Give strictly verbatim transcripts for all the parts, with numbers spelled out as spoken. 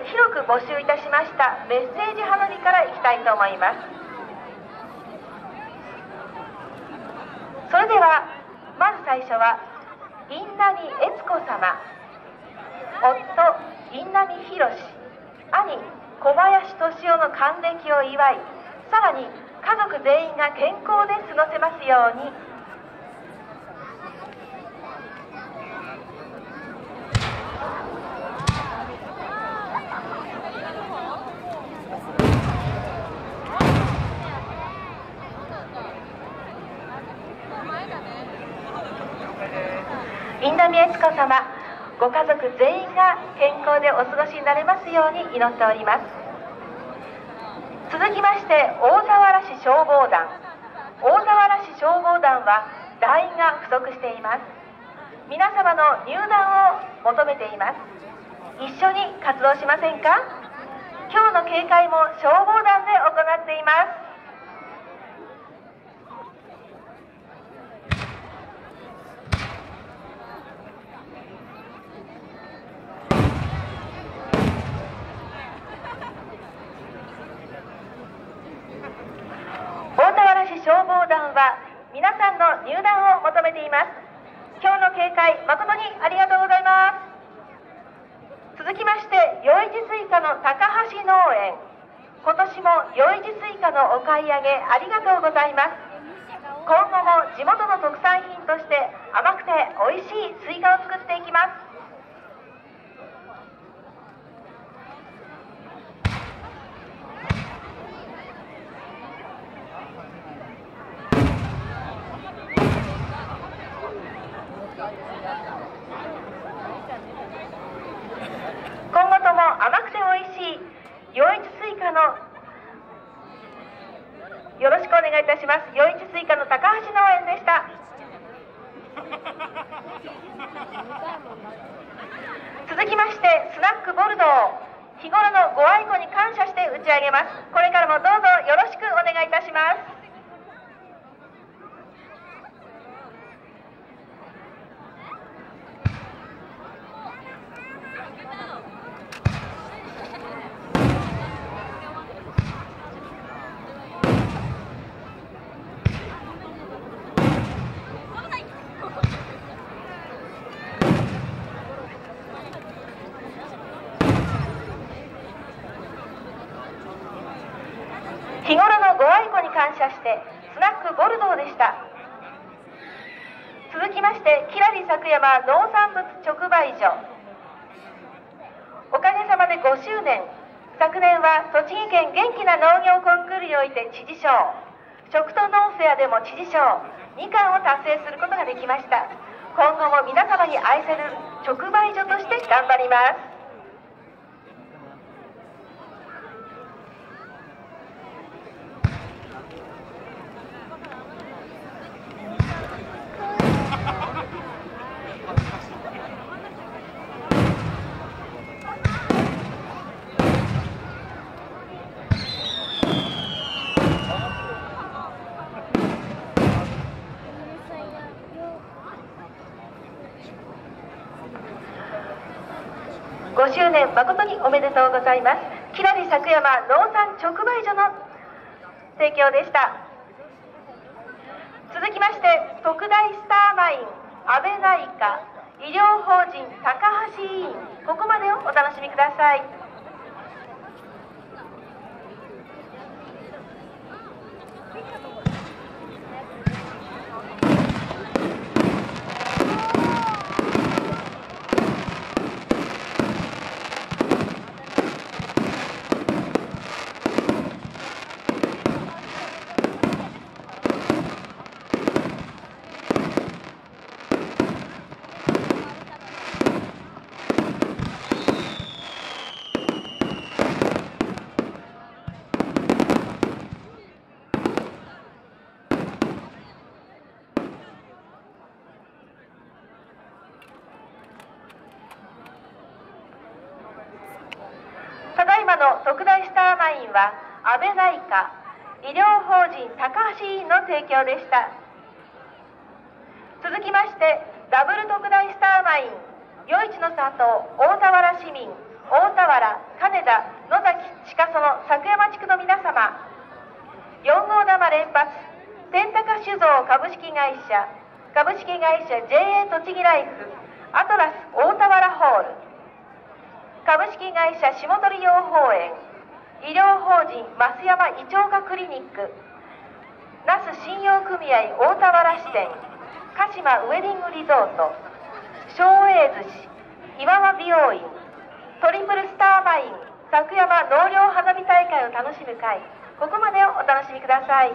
広く募集いたしましたメッセージ花火からいきたいと思います。それではまず最初は印南悦子様、夫印南博、兄小林敏夫の還暦を祝い、さらに家族全員が健康で過ごせますように。印南悦子様、ご家族全員が健康でお過ごしになれますように祈っております。続きまして大田原市消防団。大田原市消防団は団員が不足しています。皆様の入団を求めています。一緒に活動しませんか？今日の警戒も消防団で行っています。消防団は皆さんの入団を求めています。今日の警戒誠にありがとうございます。続きまして余市スイカの高橋農園。今年も余市スイカのお買い上げありがとうございます。今後も地元の特産品として甘くて美味しいスイカを作っていきます。今後とも甘くて美味しい余市スイカのよろしくお願いいたします。余市スイカの高橋農園でした。続きましてスナックボルドー、日頃のご愛顧に感謝して打ち上げます。これからもどうぞよろしくお願いいたします。日頃のご愛顧に感謝してスナックボルドーでした。続きましてキラリ作山農産物直売所。おかげさまでごしゅうねん。昨年は栃木県元気な農業コンクールにおいて知事賞、食と農フェアでも知事賞にかんを達成することができました。今後も皆様に愛される直売所として頑張ります。ごしゅうねん誠におめでとうございます。キラリ作山農産直売所の提供でした。続きまして特大スターマイン安倍内科医療法人高橋委員、ここまでをお楽しみください。今の特大スターマインは安倍内科医療法人高橋委員の提供でした。続きましてダブル特大スターマイン余市の里大田原市民大田原金田、野崎、近曽の作山地区の皆様、よん号玉連発、天高酒造株式会社、株式会社 ジェイエー 栃木ライフ、アトラス大田原ホール、株式会社下鳥養蜂園、医療法人増山胃腸科クリニック、那須信用組合大田原支店、鹿島ウェディングリゾート、松栄寿司、岩間美容院、トリプルスターマイン、作山納涼花火大会を楽しむ会、ここまでをお楽しみください。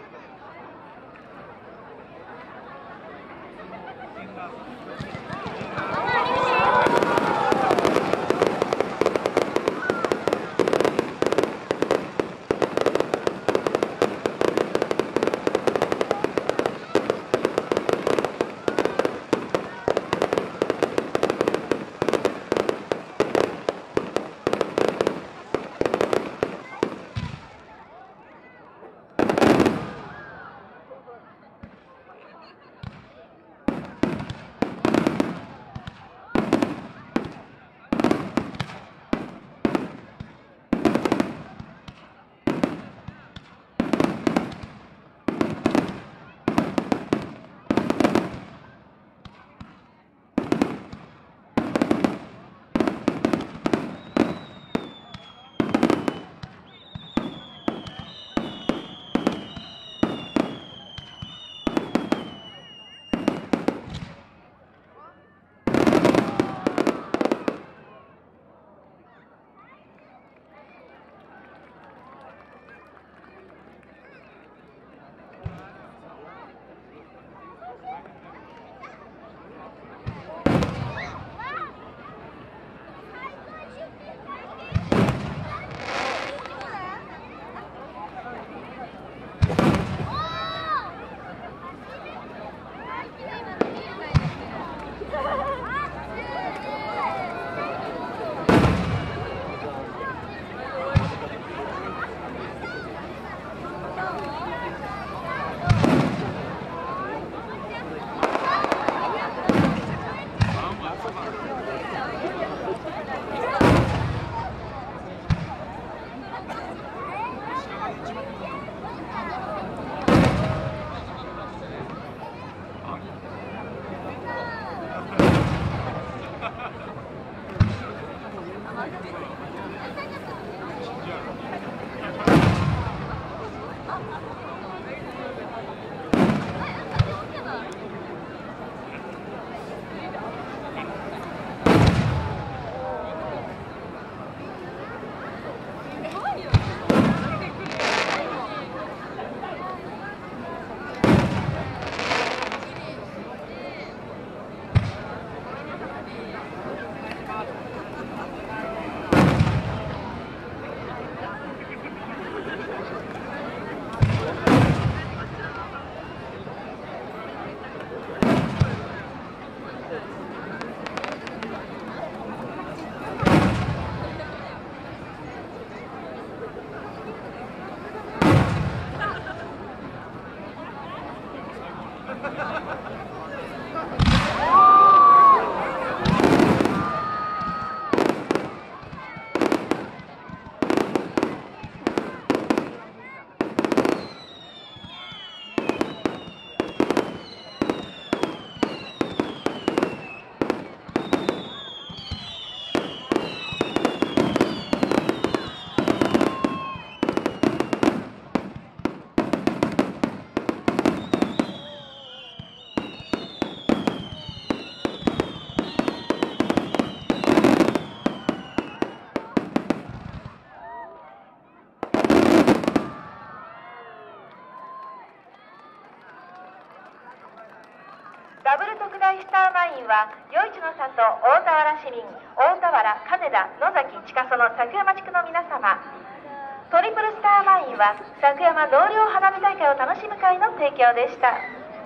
ダブル特大スターマインは余市の里大田原市民、大田原、金田、野崎、近曽の作山地区の皆様、トリプルスターマインは作山納涼花火大会を楽しむ会の提供でした。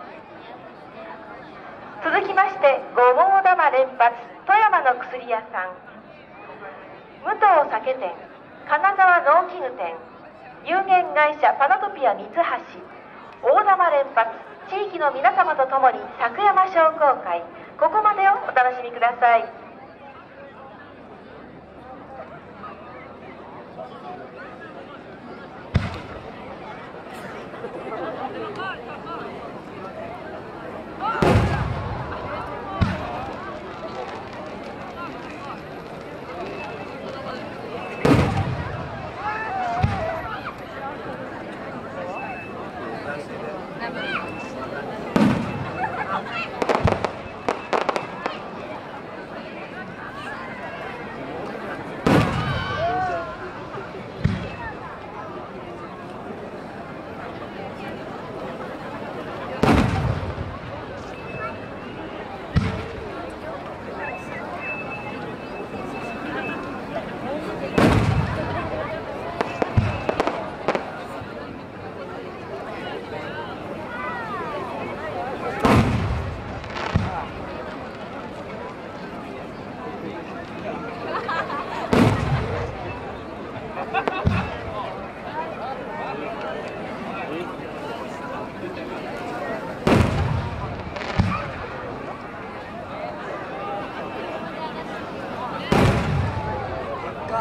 続きまして五号玉連発、富山の薬屋さん、武藤酒店、金沢農機具店、有限会社パナトピア三橋、大玉連発、地域の皆様と共に作山商工会、ここまでをお楽しみください。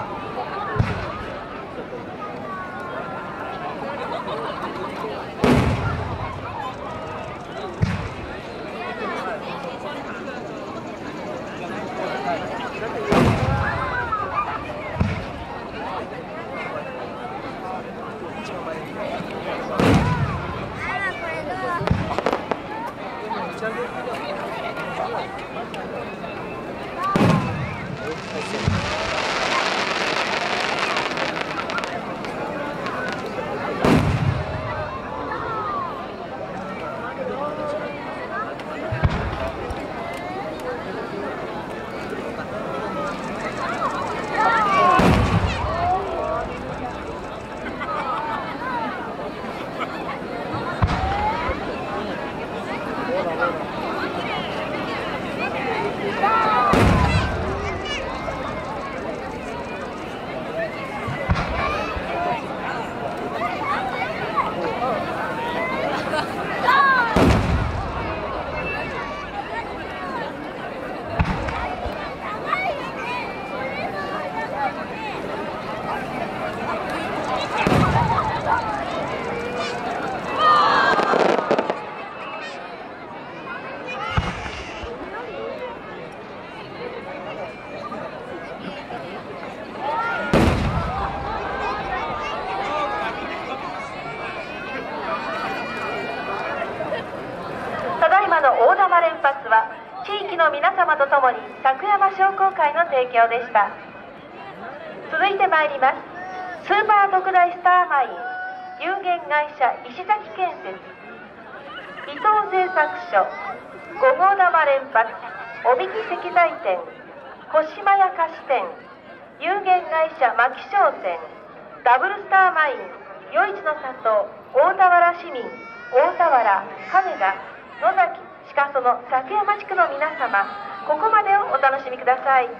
の皆様と共に作山商工会の提供でした。続いてまいります。スーパー特大スターマイン有限会社石崎建設、伊藤製作所、五号玉連発、おびき石材店、小島屋菓子店、有限会社牧商店、ダブルスターマイン、余市の里、大田原市民、大田原、金田、野崎、鹿曽の作山地区の皆様、ここまでをお楽しみください。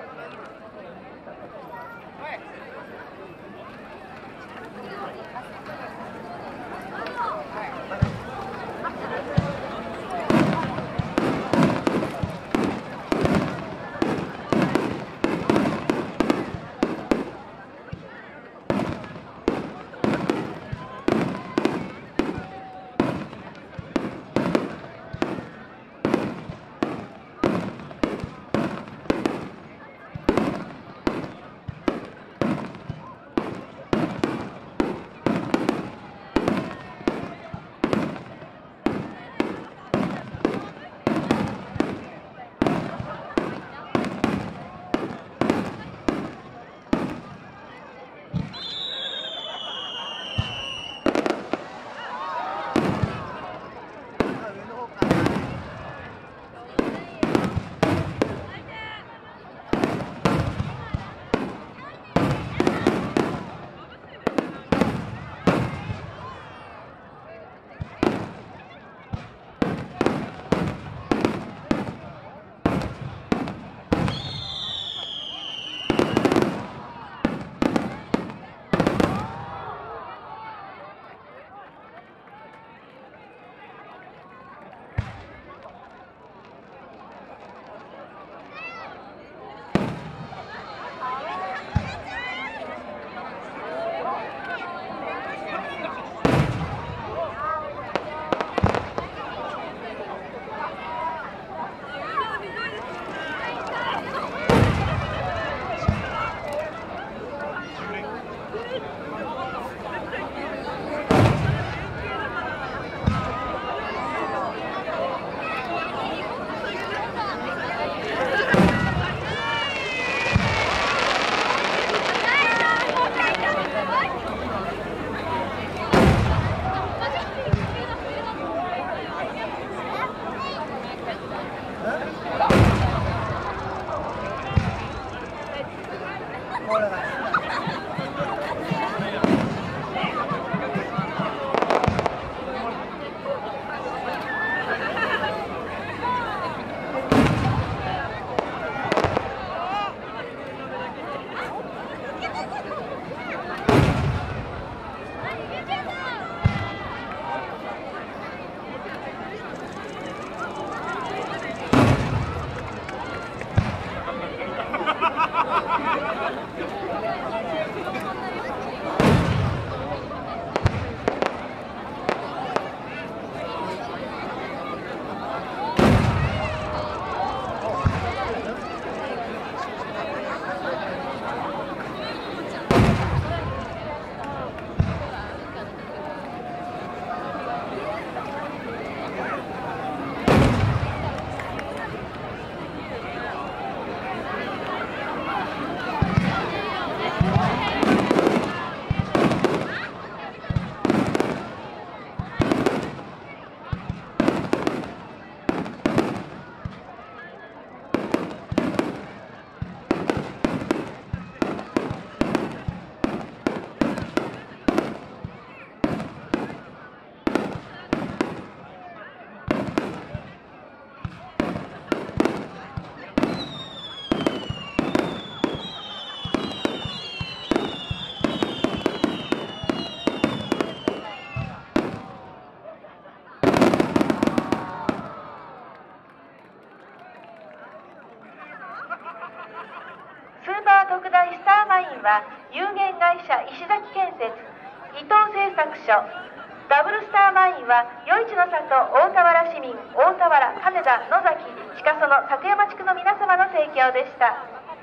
は有限会社石崎建設伊藤製作所、ダブルスターマインは余市の里大田原市民、大田原、金田、野崎、近曽の作山地区の皆様の提供でした。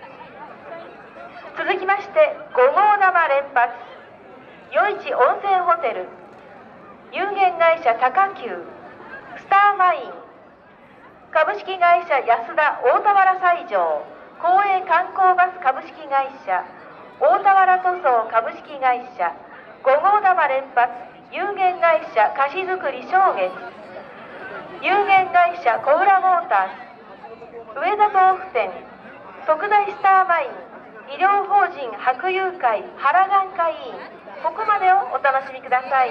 続きましてご号玉連発、余市温泉ホテル、有限会社高久、スターマイン、株式会社安田大田原西条、公営観光バス株式会社、大田原塗装株式会社、ご号玉連発、有限会社菓子作り正月、有限会社小浦モーターズ、上田豆腐店、特大スターマイン、医療法人白友会原眼科医院、ここまでをお楽しみください。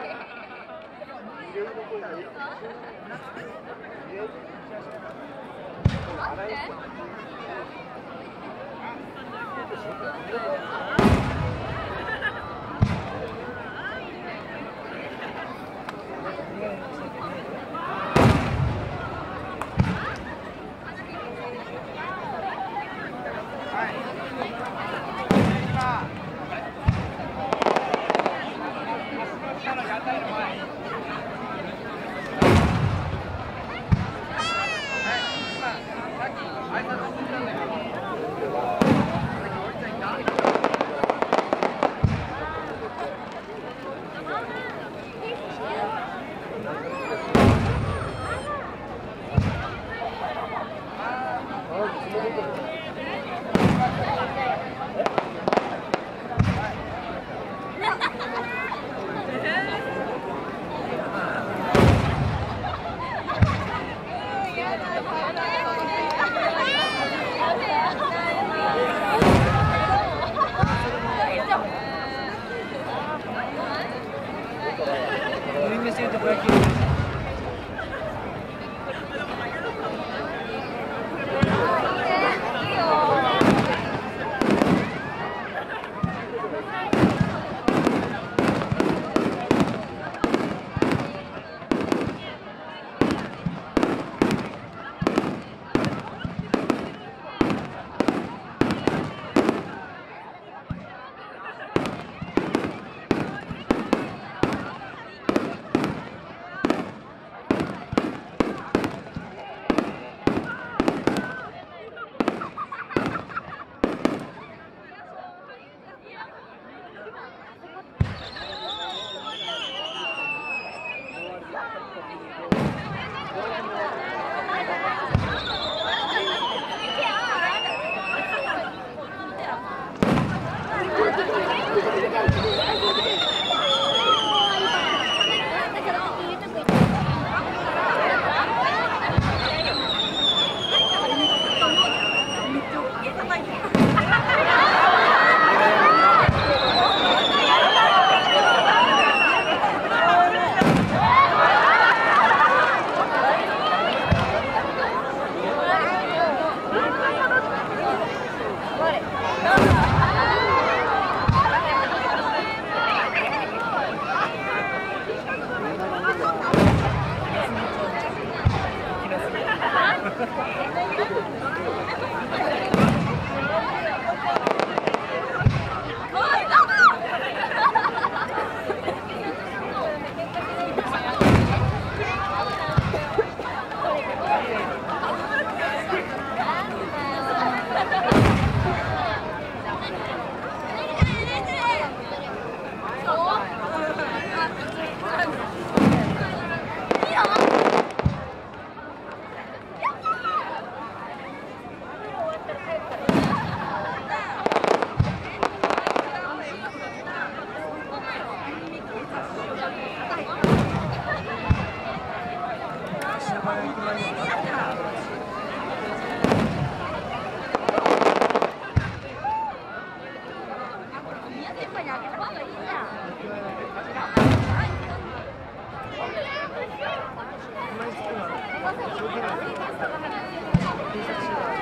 T シャツ